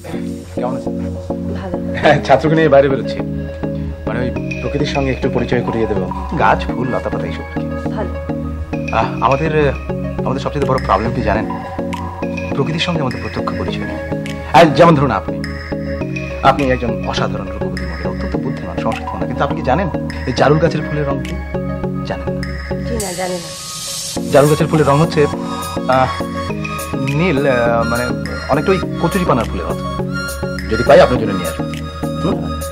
কেমন আছেন? ভালো। ছাত্রকে নিয়ে বাইরে বেরোচ্ছি, মানে ওই প্রকৃতির সঙ্গে একটু পরিচয় করিয়ে দেবো, গাছ ফুল লতা পাতা এইসব। ভালো। আমাদের আমাদের সবচেয়ে বড় প্রবলেম কি জানেন? প্রকৃতির সঙ্গে আমাদের প্রত্যক্ষ পরিচয় নেই। আর যেমন ধরুন আপনি একজন অসাধারণ রূপবতী মহিলা, অত্যন্ত বুদ্ধিমান, সংস্কৃত না, কিন্তু আপনি কি জানেন এই জারুল গাছের ফুলের রং কি? জানেন না? জি না, জানি না। জারুল গাছের ফুলের রং হচ্ছে নীল, মানে অনেকটা ওই কচুরি পানার ফুলের মতো। যদি পাই আপনার জন্য নিয়ে আসবো।